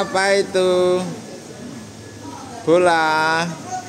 Apa itu? Bola.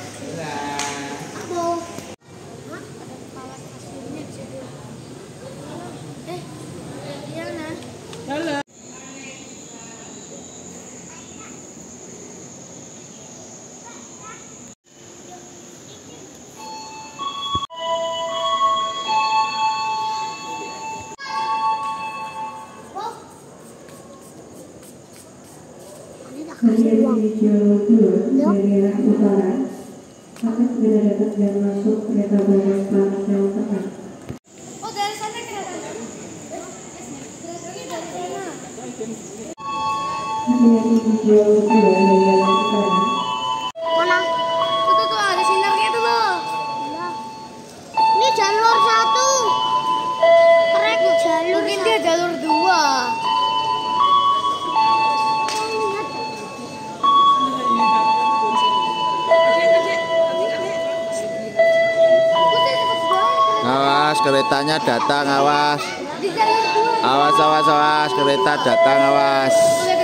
Di jalur 2 dari arah utara akan segera datang dan masuk kereta bandara Pansel Tengah. Oh, dari sana keretanya. Keretanya dari sana. Hati-hati di jalur 2 dari arah utara. Mana? Tuh, ada sinarnya tuh loh. Ini jalur 1. Korek jalur. Mungkin dia jalur 2. Awas, keretanya datang, awas. Di jalur 2. Awas, awas, awas, kereta datang, awas.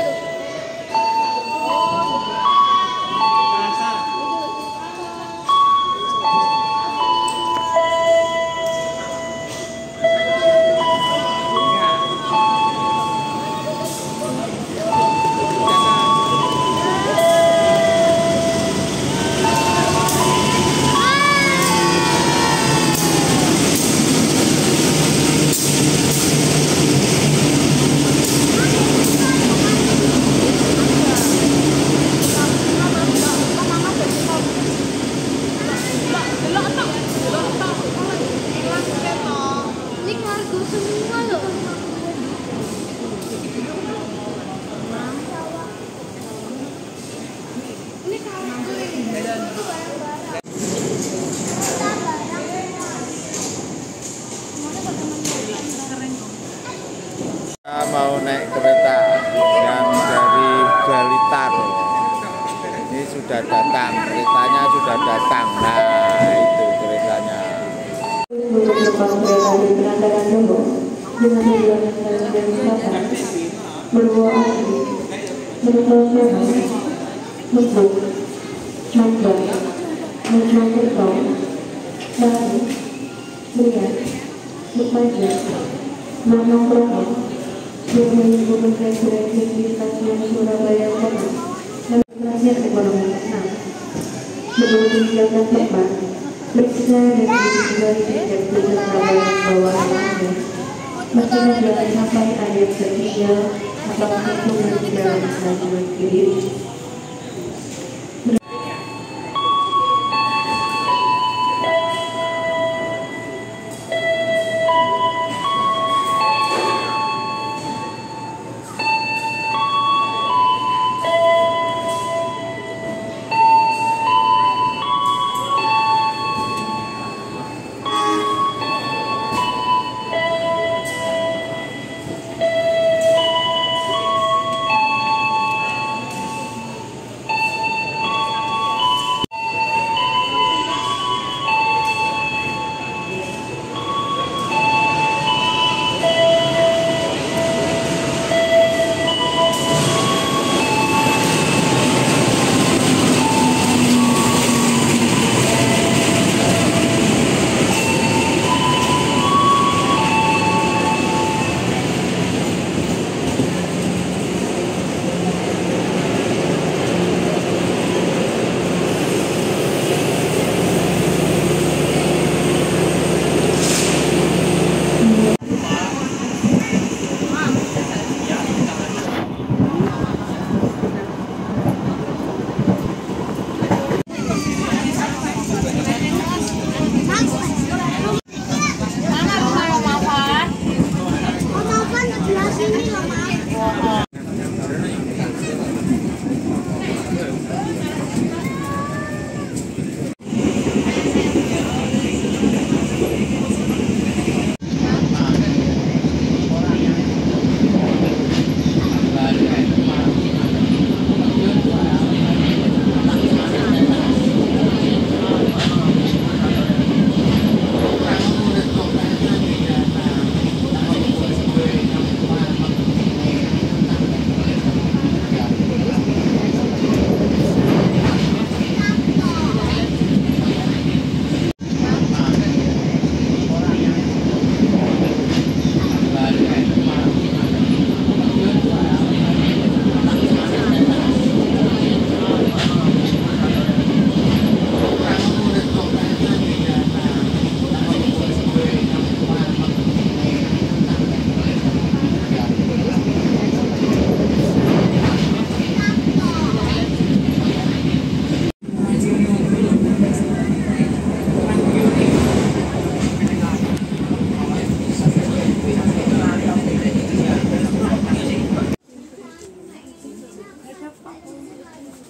Ini kargo semua loh. Ini kargo Kita mau naik kereta yang dari Blitar. Ini sudah datang, keretanya sudah datang. Nah, itu keretanya. Untuk penumpang kereta di Penandaran Lombok dengan tujuan Medan dan Selatan, Purwo Asri, Mertosono, Lubuk, Jombang, Mojokerto, Sari, Riau, Lumajang, Manokwari, Surabaya Gunung Referensi di Stasiun Surabaya Kota, dan terakhir ekonomi 6. Sebelum meninggalkan tempat, periksa dan dicari tiket beserta barang bawaan Anda. Pastikan jangan sampai ada yang tertinggal atau tertunggu di dalam stasiun kiri.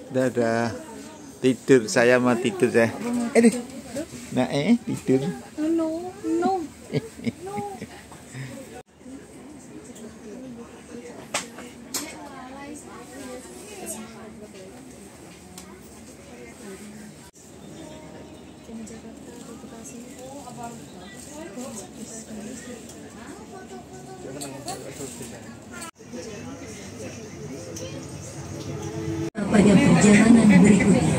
Dadah. Tidur, saya mau tidur saya. Nah, tidur. No, no. Pada perjalanan berikutnya.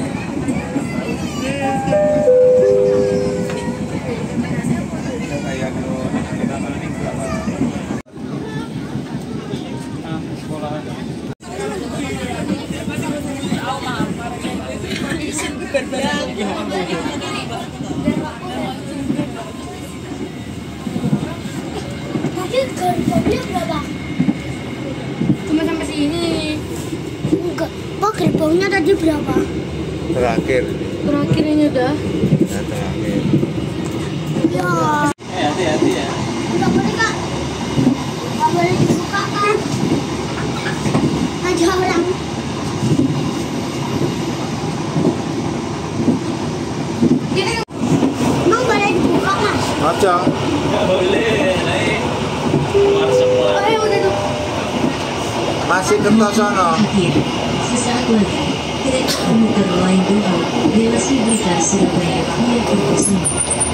Tadi gerbongnya berapa? Cuma sampai sini. Enggak. Pak, gerbongnya tadi berapa? Terakhir. Terakhir ini udah. Nah, terakhir. Ya. Hati-hati ya. Enggak boleh, Kak. Enggak boleh dibuka, kan? Ada orang. Ini Emang boleh dibuka, Mas? Aja. Nggak boleh naik keluar semua. ayo udah tuh. Masih kertas sono. Akhir, sesaat lagi, kereta komuter lain 2 relasi Blitar Surabaya via Kertosono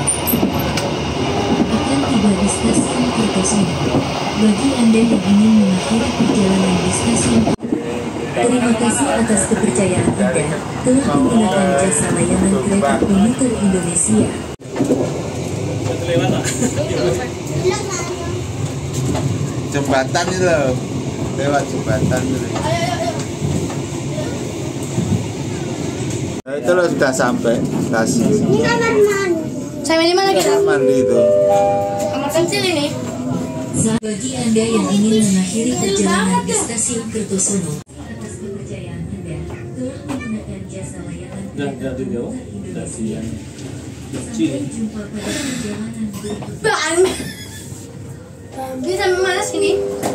akan tiba di stasiun Kertosono. Bagi Anda yang ingin mengakhiri perjalanan di stasiun, terima kasih atas kepercayaan Anda telah menggunakan jasa layanan kereta komuter Indonesia. Lewat tak? Jembatan itu loh. Lewat jembatan itu. Nah, itu loh sudah sampai stasiun. Ini kamar mandi. Saya di mana kita? Kamar mandi itu. Kamar kecil ini. Bagi Anda yang ingin mengakhiri perjalanan di stasiun Kertosono, atas kepercayaan Anda telah menggunakan jasa layanan kereta jauh. komuter Stasiun Indonesia. kecil. Sampai jumpa pada perjalanan berikutnya. Bang. Dia sampai mana sini?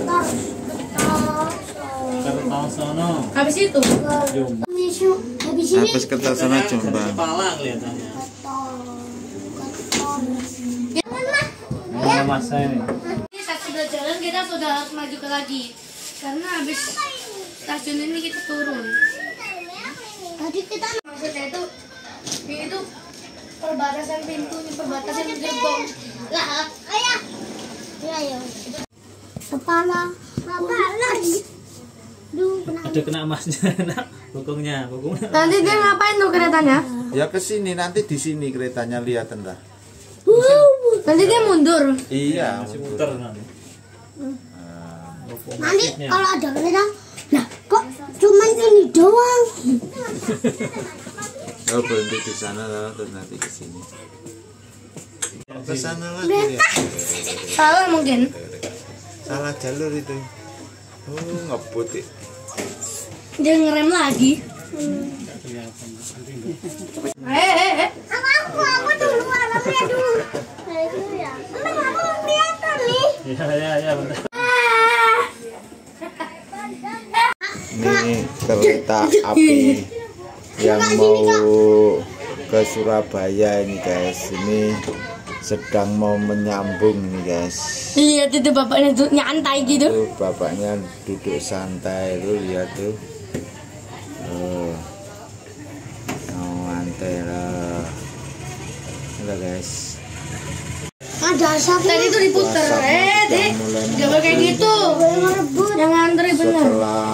Kertosono. Habis itu. Jombang. Habis ini Habis kertas sono Jombang. Kepala kelihatannya. jangan, Mas. Ini masa ini. Ini saat sudah jalan kita sudah harus maju ke lagi. Karena habis stasiun ini kita turun. Tadi kita Maksudnya itu ini tuh perbatasan pintu, ini perbatasan gerbong. Lah, ayah. Ya. Kepala. Duh, kenapa? Ada kena emasnya, nak. Bokongnya. nanti dia ngapain tuh keretanya? Ya ke sini nanti di sini keretanya lihat entah. Nanti dia mundur. Iya. Masih putar nanti. Nanti kalau ada kereta, nah kok cuman ini doang? Oh berhenti di sana lah, terus nanti ke sini. Ke sana lagi ya. Salah mungkin. Salah jalur itu. Oh ngebut ya. Dia ngerem lagi. Aku duluan, aku ya dulu. Nah, itu ya. Emang kamu kelihatan nih. Ya, bentar. Ini kereta api yang mau ke Surabaya ini guys. Ini sedang mau menyambung nih guys. Lihat itu bapaknya tuh nyantai gitu. Tuh bapaknya duduk santai tuh, lihat tuh. Santai lah. Udah guys. Ada asap. Tadi tuh diputer. Dek. Jangan kayak gitu. Jangan antri bener.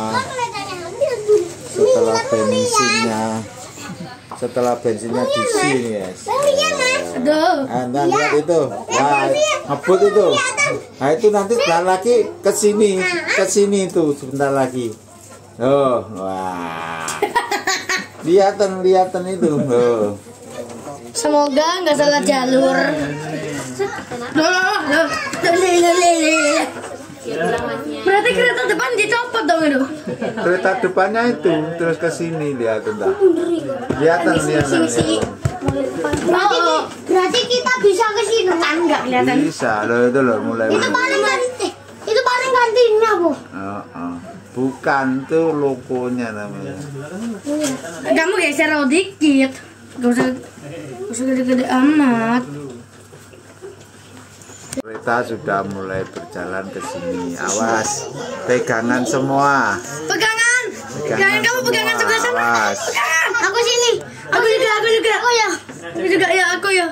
Setelah bensinnya diisi nih guys. Aduh. Anda lihat itu, wah ngebut itu. Nah itu nanti sebentar lagi ke sini itu sebentar lagi. Oh, wah. Lihatan itu. Oh. Semoga nggak salah jalur. Loh. Berarti kereta depan dicopot dong itu. Kereta depannya itu terus ke sini, lihat entar. Lihatan. Berarti kita bisa ke sini. Enggak kelihatan. Bisa, loh itu loh mulai. Itu paling kantinnya, Bu. Bukan, tuh logonya namanya. Kamu geser dikit. Gak usah gede-gede amat. Kereta sudah mulai berjalan ke sini. Awas, pegangan semua. Pegangan kamu pegangan sebelah sana. Awas. Pegangan. Aku sini. Aku juga. Aku ya.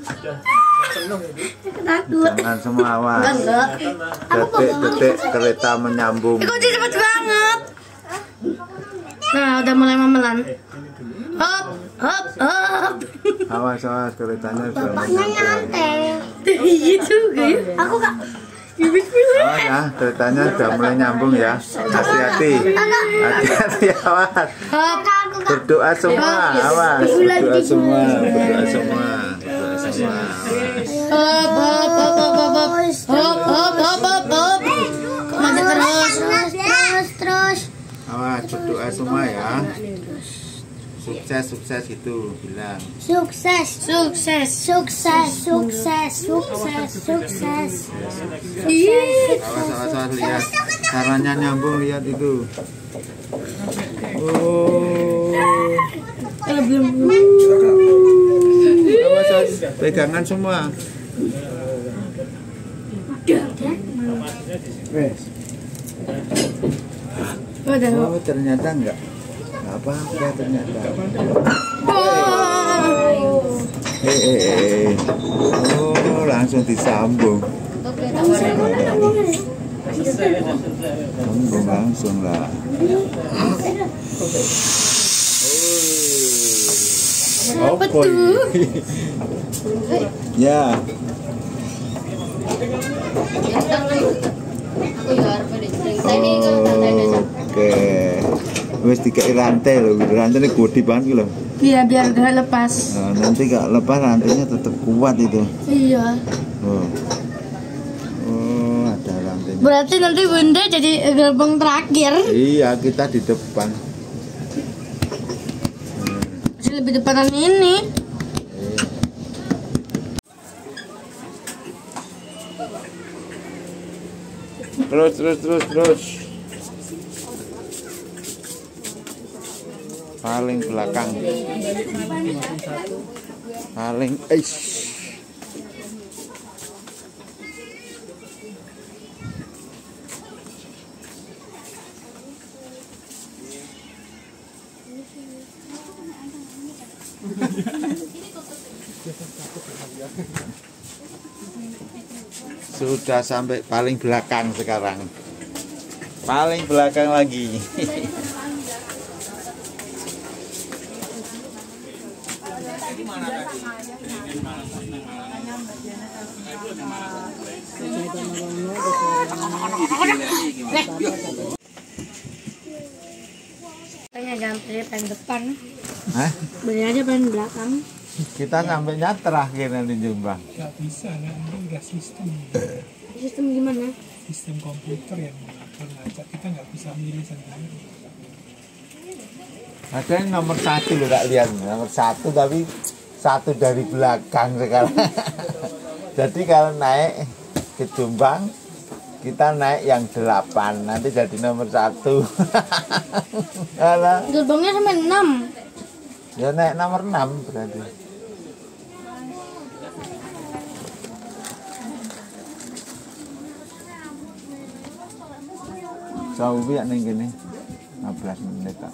Takut. Jangan semua, awas. Enggak. Detik-detik kereta menyambung. Kok cepet banget. Nah, udah mulai memelan. Hop. Awas, keretanya sudah menyambung. Iya juga ya. Aku kak. Awas ya, keretanya sudah mulai nyambung ya. Hati-hati, awas. Berdoa semua, awas. Berdoa semua. Hop. Maju terus. Awas, berdoa semua ya. Sukses gitu bilang. Sukses. Awas lihat. Caranya nyambung, lihat itu. Oh. Awas, pegangan semua. Oh, ternyata enggak apa-apa ternyata. Oh, langsung disambung. Sambung langsung lah. Apa ini? Ya. Oke. Wes dikai rantai loh, rantai ini gede banget loh. Iya, biar gak lepas. Nah, nanti gak lepas rantainya tetap kuat itu. Iya. Oh, ada rantainya. Berarti nanti Bunda jadi gerbang terakhir. Iya, kita di depan. Masih lebih depanan ini. Terus. Paling belakang. Sudah sampai paling belakang sekarang. Paling belakang lagi. Jangan pilih paling depan. Hah? Beli aja paling belakang. Kita sampainya terakhir nanti Jombang. Gak bisa, nanti udah sistem. Sistem gimana? Sistem komputer yang mengatur ngajak, kita nggak bisa milih sendiri. Ada yang nomor 1 loh, tak lihat nomor 1 tapi 1 dari belakang sekarang. Jadi kalau naik ke Jombang kita naik yang 8, nanti jadi nomor 1. Gerbangnya sampai 6. Ya naik nomor 6 berarti. Jauh ya ning kene. 15 menit tak.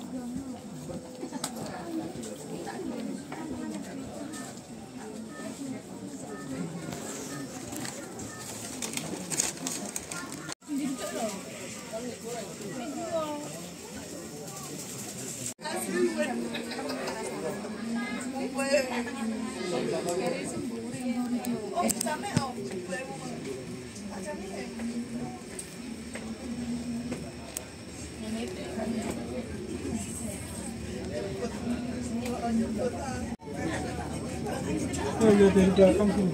Oh, lihat dari belakang sini.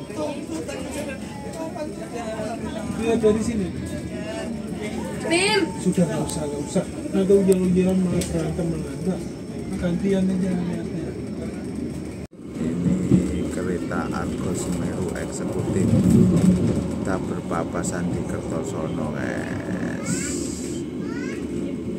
Lihat dari sini. Bim. Sudah nggak usah. Nanti ujian-ujian malah berantem melanda. Gantian aja lihatnya. Ini kereta Argo Semeru eksekutif. Kita berpapasan di Kertosono, guys.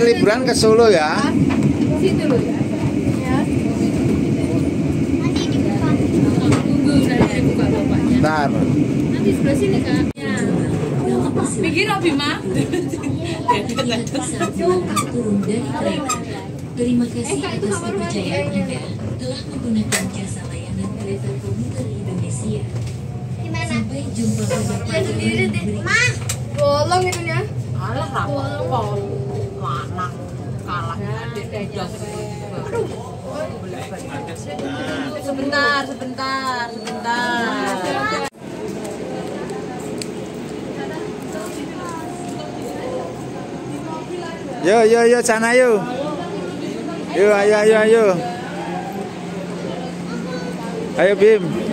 liburan ke Solo ya. Situ loh ya. Ya. Nanti dibuka. Tunggu nanti buka bapaknya. Ntar. Nanti sebelah sini kak. Ya. Pikir Bima. Turun dari kereta. Terima kasih atas kepercayaan Anda telah menggunakan jasa layanan kereta komuter Indonesia. Gimana? Sampai jumpa pada perjalanan berikutnya. Ma. Bolong itunya. Alah apa? Lanang kalah udah sebentar. Yo sana yuk. Ayo. Ayo Bim.